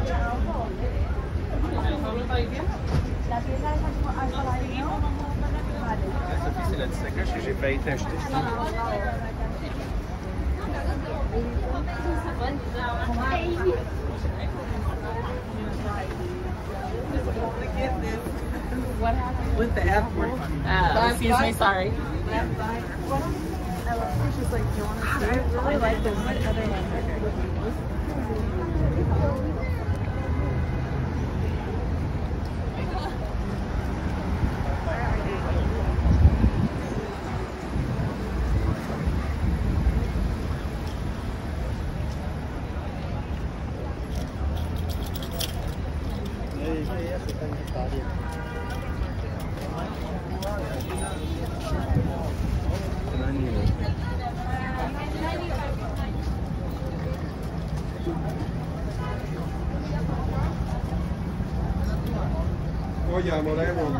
Sophie, c'est la sacoche que j'ai failli t'acheter. What happened? With the F word. Excuse me, sorry. She's like, do you want to see? I really like this. What other ones are there? Vogliamo Raymond,